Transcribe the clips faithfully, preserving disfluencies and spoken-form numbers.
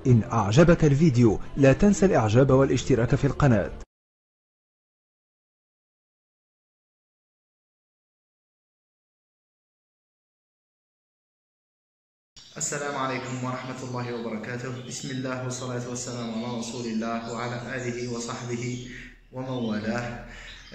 إن أعجبك الفيديو لا تنسى الإعجاب والاشتراك في القناة. السلام عليكم ورحمة الله وبركاته. بسم الله والصلاة والسلام على رسول الله وعلى آله وصحبه ومن والاه.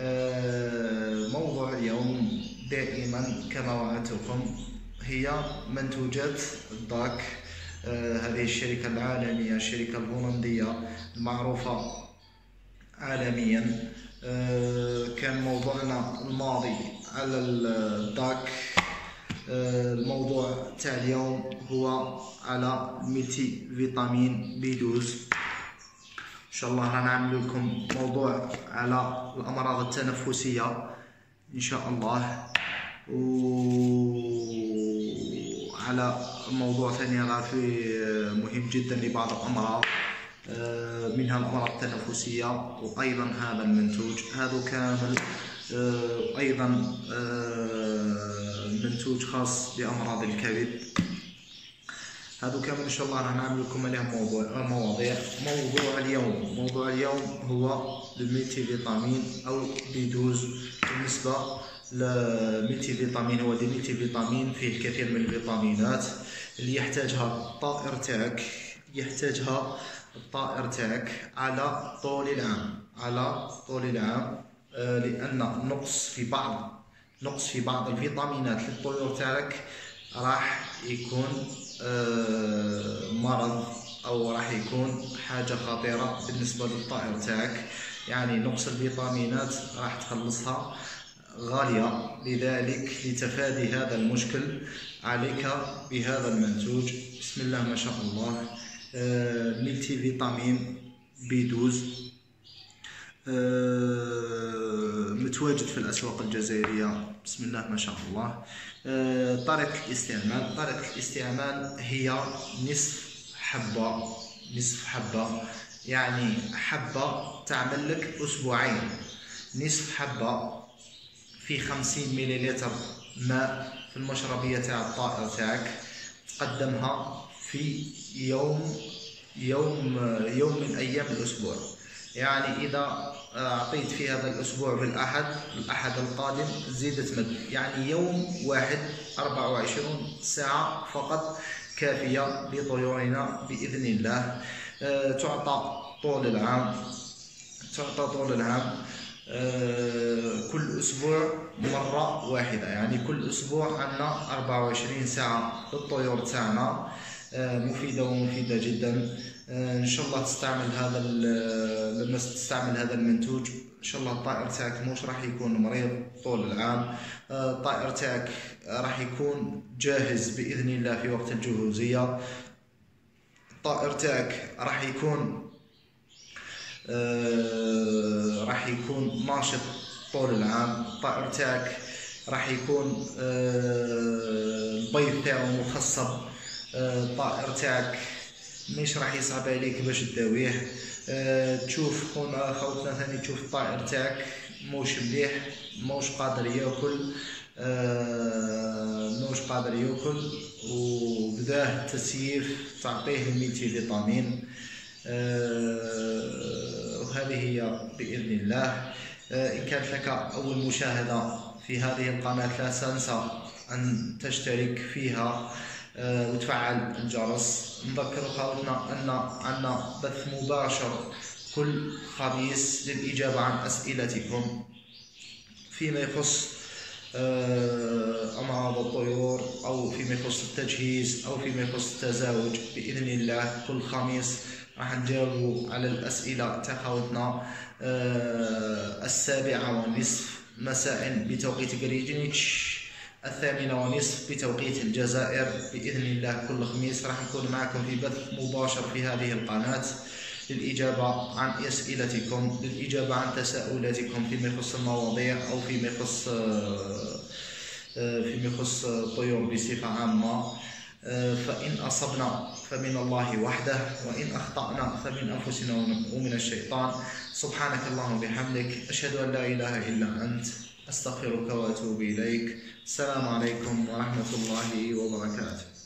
موضوع اليوم دائما كما وعدتكم هي منتوجات الداك. هذه الشركة العالمية، الشركة الهولندية المعروفة عالميا. كان موضوعنا الماضي على الداك. الموضوع تاع اليوم هو على ملتي فيتامين بي اثنا عشر. ان شاء الله راح نعمل لكم موضوع على الامراض التنفسيه ان شاء الله، وعلى موضوع ثاني راه فيه مهم جدا لبعض الامراض، منها الامراض التنفسيه، وايضا هذا المنتوج هذا كامل ايضا منتوج خاص بأمراض الكبد. هذا كامل إن شاء الله راح نعمل لكم عليه موضوع مواضيع. موضوع اليوم موضوع اليوم هو الملتي فيتامين أو بي اثنا عشر. بالنسبة للملتي فيتامين، هو الملتي فيتامين فيه الكثير من الفيتامينات اللي يحتاجها الطائر تاعك يحتاجها الطائر تاعك على طول العام على طول العام لأن نقص في بعض نقص في بعض الفيتامينات للطيور تاعك راح يكون مرض او راح يكون حاجه خطيره بالنسبه للطائر تاعك. يعني نقص الفيتامينات راح تخلصها غاليه، لذلك لتفادي هذا المشكل عليك بهذا المنتوج. بسم الله ما شاء الله. ملتي فيتامين بي اثنا عشر متواجد في الأسواق الجزائرية. بسم الله ما شاء الله. طريقة الاستعمال طريقة الاستعمال هي نصف حبة نصف حبة يعني حبة تعمل لك أسبوعين. نصف حبة في خمسين مليلتر ماء في المشربية تاع الطائر تاعك. تقدمها في يوم يوم يوم من أيام الأسبوع. يعني إذا أعطيت في هذا الأسبوع بالأحد الأحد القادم زيدت مد، يعني يوم واحد أربعة وعشرين ساعة فقط كافية لطيورنا بإذن الله. أه تعطى طول العام تعطى طول العام أه كل أسبوع مرة واحدة، يعني كل أسبوع عندنا أربعة وعشرين ساعة للطيور تاعنا. أه مفيدة ومفيدة جدا. ان شاء الله تستعمل هذا لما تستعمل هذا المنتوج ان شاء الله الطائر تاعك مش راح يكون مريض طول العام. الطائر تاعك راح يكون جاهز باذن الله في وقت الجهوزيه. الطائر تاعك راح يكون راح يكون ناشط طول العام. الطائر تاعك راح يكون البيض تاعو مخصب. الطائر تاعك مش راح يصعب عليك باش تداويه. أه تشوف خونا خوتنا ثاني تشوف الطائر تاعك موش مليح، موش قادر ياكل أه موش قادر ياكل وبداه التسييف تعطيه الملتي فيتامين. أه وهذه هي بإذن الله. أه إن كانت لك أول مشاهدة في هذه القناة لا تنسى أن تشترك فيها وتفعل الجرس. نذكر خوتنا أن عندنا بث مباشر كل خميس للإجابة عن أسئلتكم فيما يخص أمراض الطيور أو فيما يخص التجهيز أو فيما يخص التزاوج. بإذن الله كل خميس راح نجاوب على الأسئلة تاع خوتنا السابعة والنصف مساء بتوقيت غرينتش، الثامنة ونصف بتوقيت الجزائر. بإذن الله كل خميس راح نكون معكم في بث مباشر في هذه القناة للإجابة عن أسئلتكم، للإجابة عن تساؤلاتكم فيما يخص المواضيع أو فيما يخص فيما يخص الطيور بصفة عامة. فإن أصبنا فمن الله وحده، وإن أخطأنا فمن أنفسنا ومن الشيطان. سبحانك اللهم وبحمدك، أشهد أن لا إله إلا أنت، أستغفرك وأتوب إليك. السلام عليكم ورحمة الله وبركاته.